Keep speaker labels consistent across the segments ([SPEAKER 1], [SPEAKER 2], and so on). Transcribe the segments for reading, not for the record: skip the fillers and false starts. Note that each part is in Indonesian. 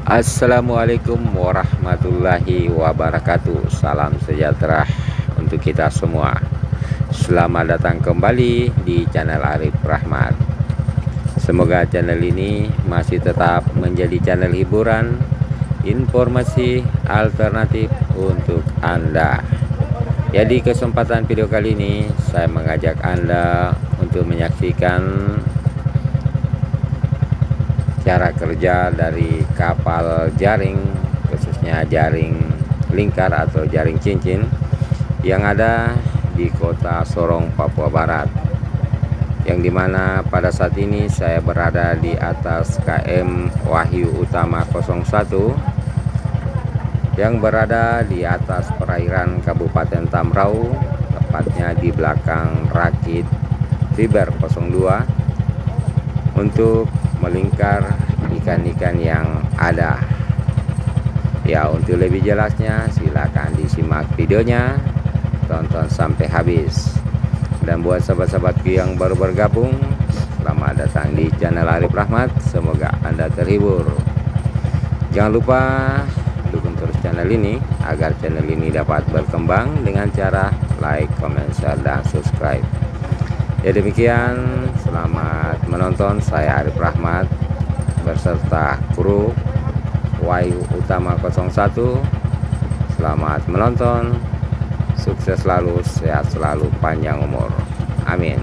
[SPEAKER 1] Assalamualaikum warahmatullahi wabarakatuh. Salam sejahtera untuk kita semua. Selamat datang kembali di channel Arif Rahmat. Semoga channel ini masih tetap menjadi channel hiburan, informasi alternatif untuk Anda. Ya, di kesempatan video kali ini saya mengajak Anda untuk menyaksikan cara kerja dari kapal jaring, khususnya jaring lingkar atau jaring cincin yang ada di kota Sorong, Papua Barat, yang dimana pada saat ini saya berada di atas KM Wahyu Utama 01 yang berada di atas perairan Kabupaten Tambrau, tepatnya di belakang Rakit Fiber 02, untuk melingkar ikan-ikan yang ada. Ya, untuk lebih jelasnya silakan disimak videonya, tonton sampai habis. Dan buat sahabat-sahabatku yang baru bergabung, selamat datang di channel Arif Rahmat. Semoga Anda terhibur. Jangan lupa dukung terus channel ini agar channel ini dapat berkembang dengan cara like, comment, share, dan subscribe. Ya, demikian, selamat menonton. Saya Arif Rahmat beserta kru Wahyu Utama 01. Selamat menonton, sukses selalu, sehat selalu, panjang umur, amin.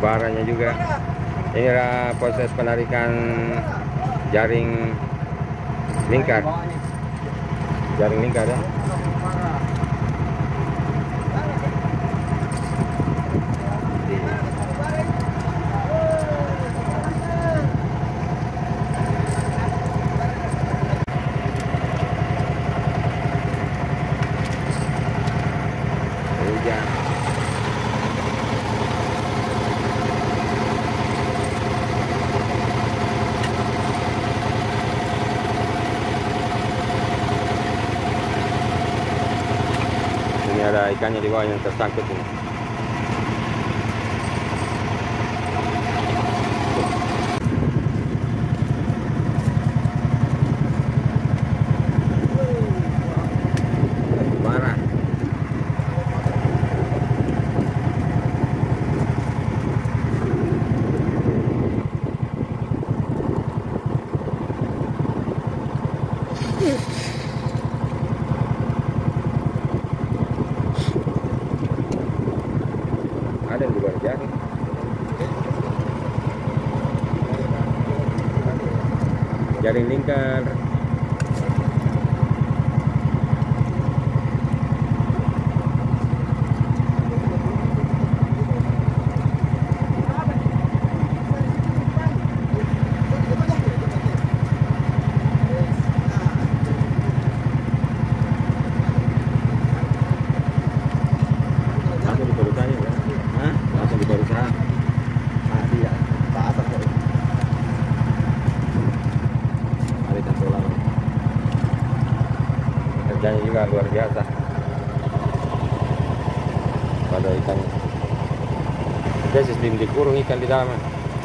[SPEAKER 1] rebarannya juga. Inilah proses penarikan jaring lingkar. Jaring lingkar ya. Hujan. Ini ada ikannya di bawah yang tersangkut ini. Parah. Ada di luar jaring. Jaring lingkar. Langsung di perusahaan ya? Hah? Langsung di perusahaan. Ah, iya. Pak atas ya. Ada cantolan. Kerjanya juga luar biasa. Pada ikannya. Dia sistem dikurung ikan di dalam.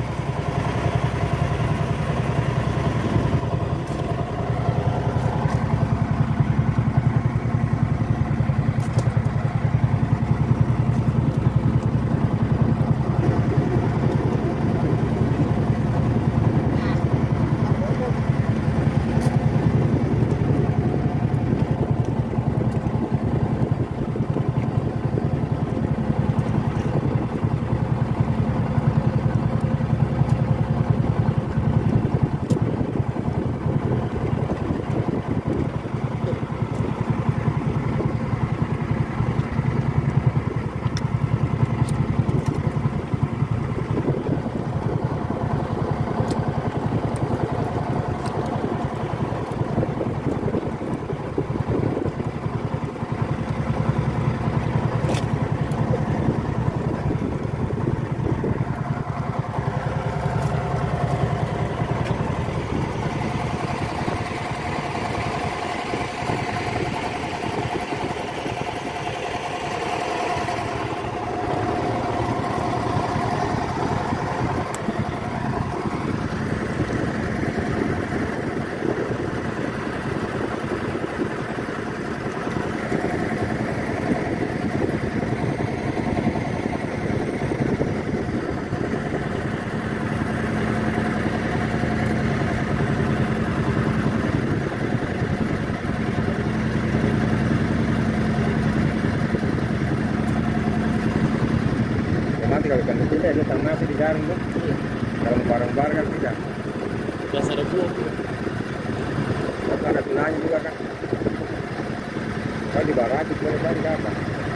[SPEAKER 1] Kalau ikan kecil dia tak masih di jaring tuh. Kalau bareng-bareng kan tidak.
[SPEAKER 2] Biasa ada buah.
[SPEAKER 1] Kalau ada tunanya juga kan. Kalau di barat itu boleh cari apa?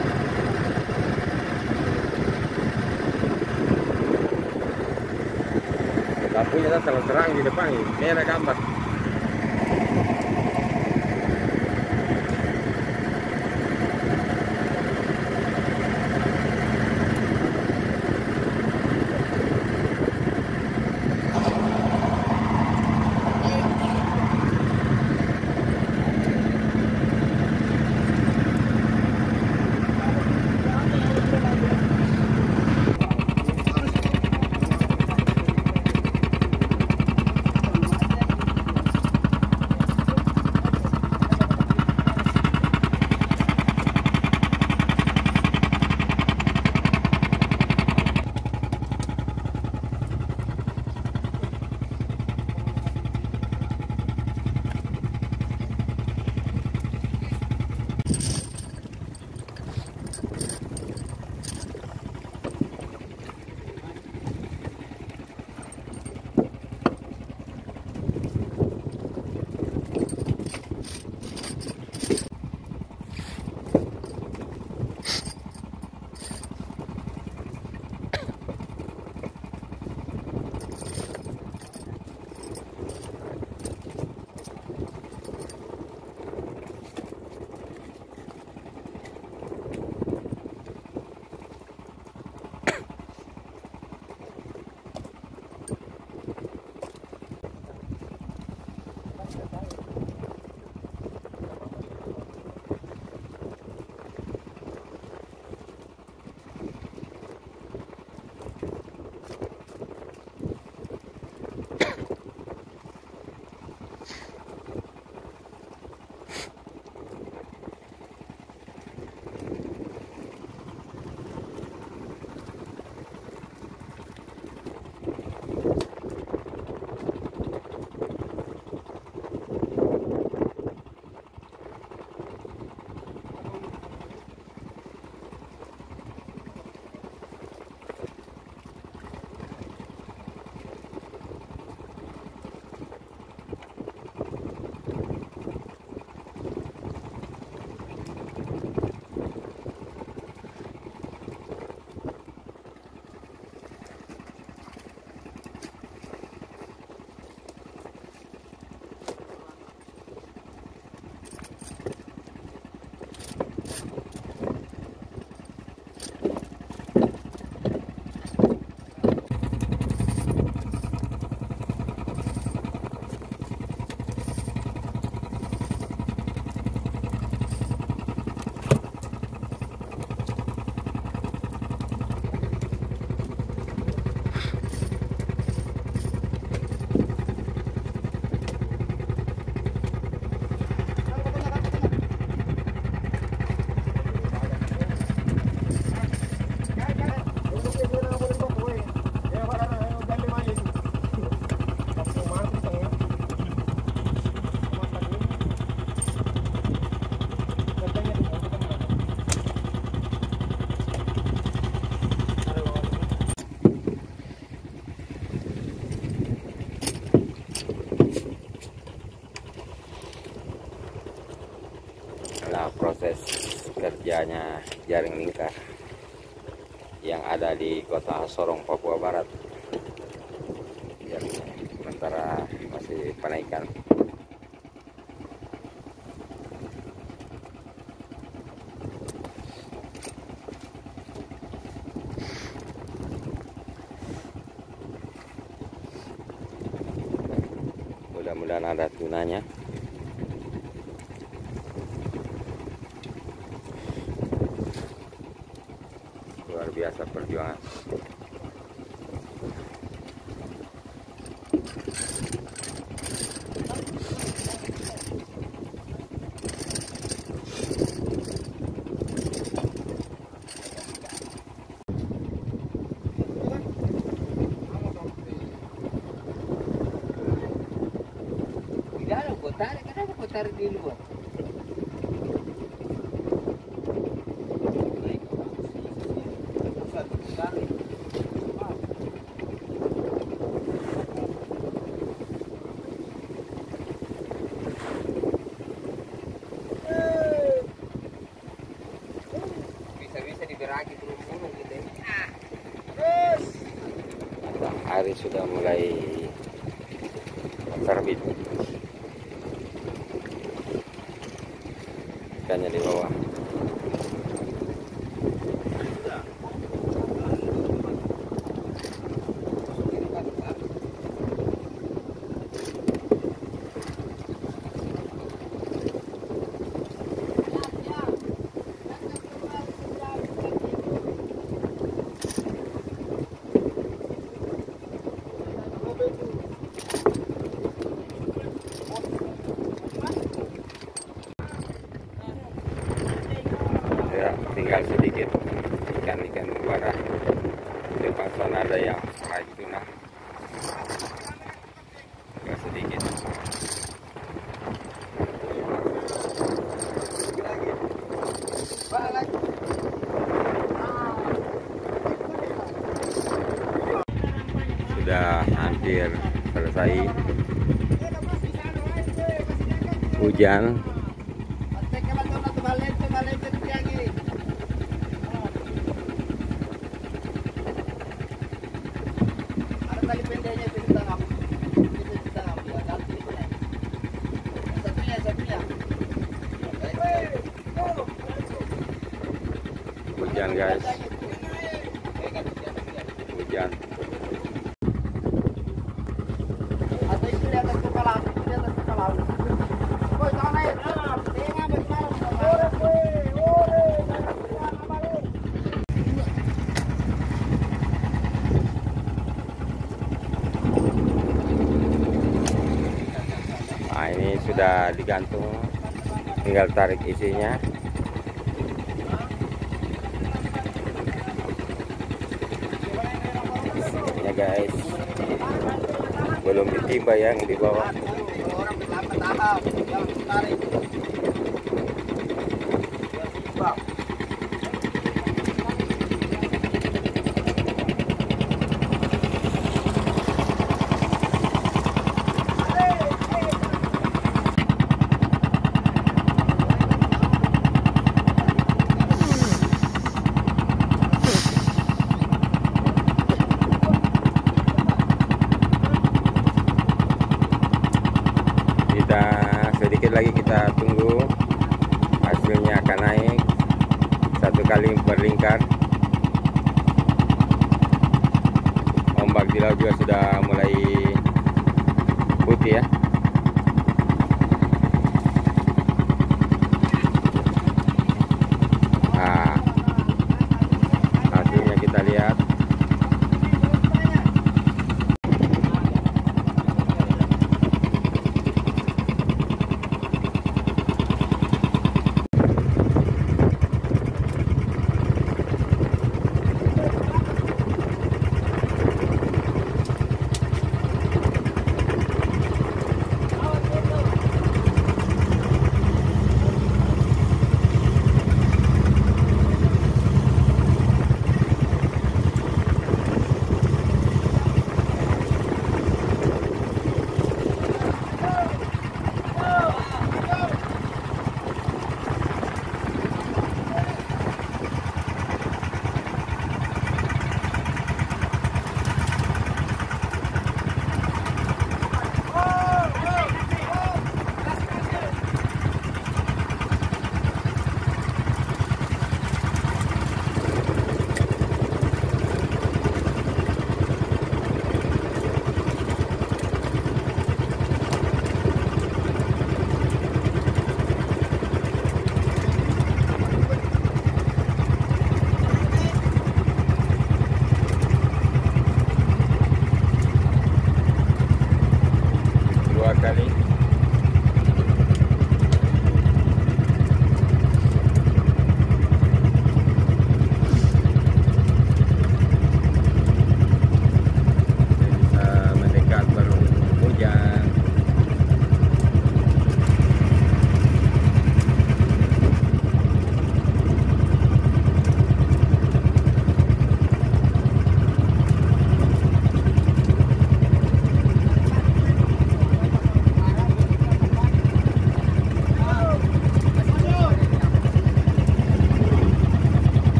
[SPEAKER 1] Lampunya kan sangat terang di depan ini. Ini ada gambar. inilah proses kerjanya jaring lingkar yang ada di kota Sorong, Papua Barat. Jaringnya sementara masih penaikan. Mudah-mudahan ada tunanya. Luar biasa perjuangan.
[SPEAKER 3] Kenapa kau tarik di luar? Bisa-bisa diberagi burung-burung gitu ya.
[SPEAKER 1] Matahari sudah mulai terbit. Ikannya di bawah. Ya, tinggal sedikit ikan-ikan muara. Di depan sana ada yang strike tuna. Tinggal sedikit. Sudah hampir selesai hujan. Hujan guys, hujan. Nah, ini sudah digantung, tinggal tarik isinya. Ya guys, belum ditimba yang di bawah. Sedikit lagi kita tunggu hasilnya akan naik 1 kali berlingkar. Ombak di laut juga sudah mulai putih ya. Nah, hasilnya kita lihat.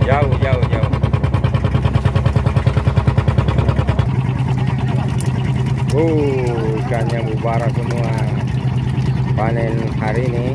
[SPEAKER 1] Jauh, jauh, jauh. Ikannya mubarak semua. Panen hari ini.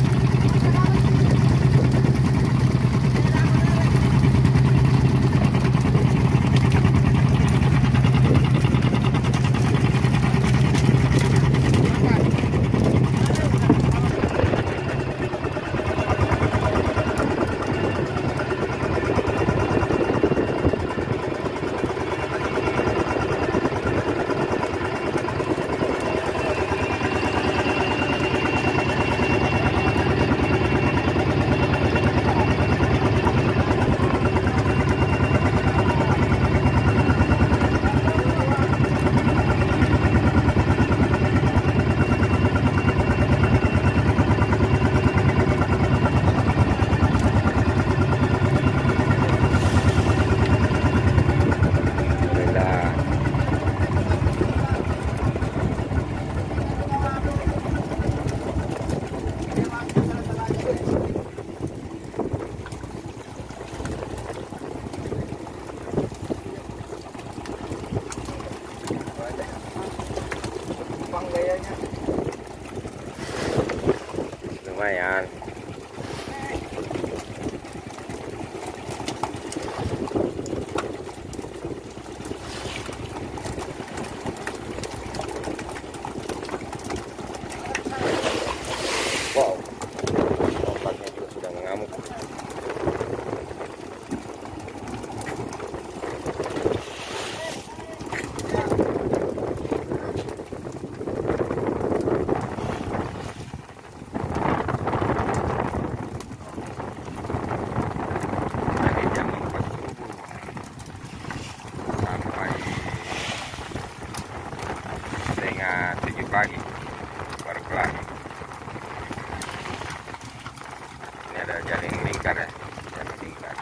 [SPEAKER 1] Lumayan. Wow, ombaknya juga sudah mengamuk. Setengah 7 pagi baru kelar. Ini ada jaring lingkar ya, jaring lingkar.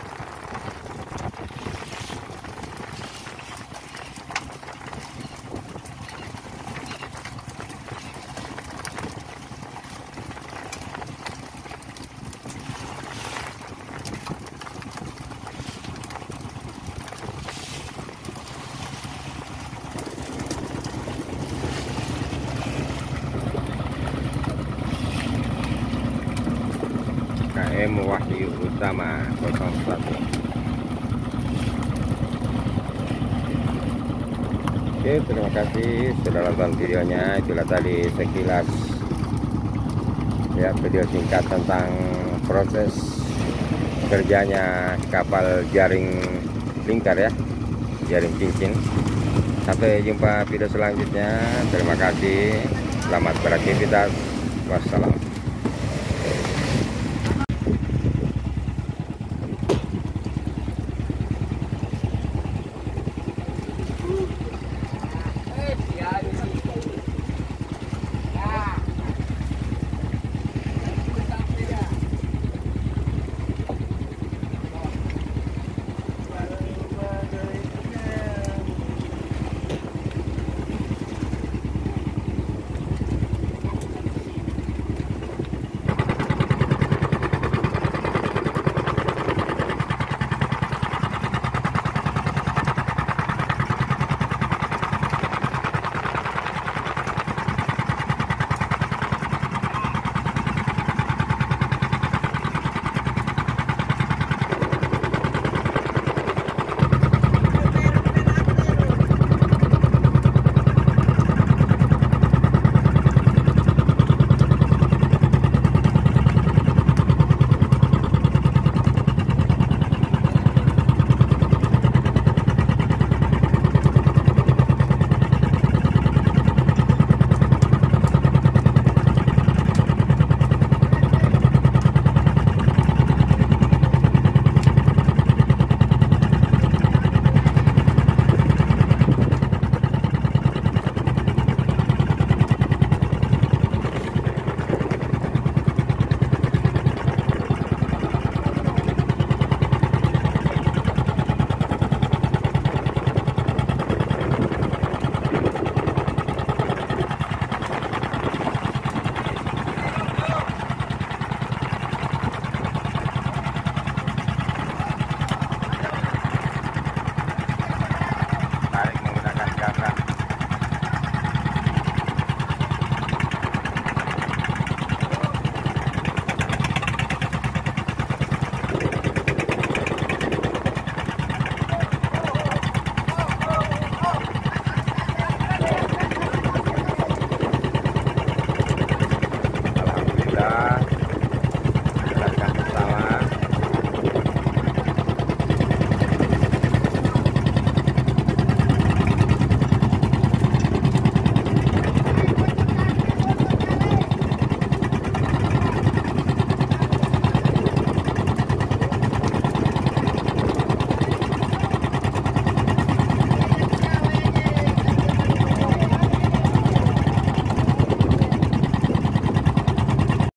[SPEAKER 1] KM Wahyu Utama 01. Oke, terima kasih sudah nonton videonya. Itulah tadi sekilas ya video singkat tentang proses kerjanya kapal jaring lingkar ya, jaring cincin. Sampai jumpa video selanjutnya. Terima kasih. Selamat beraktivitas. Wassalam.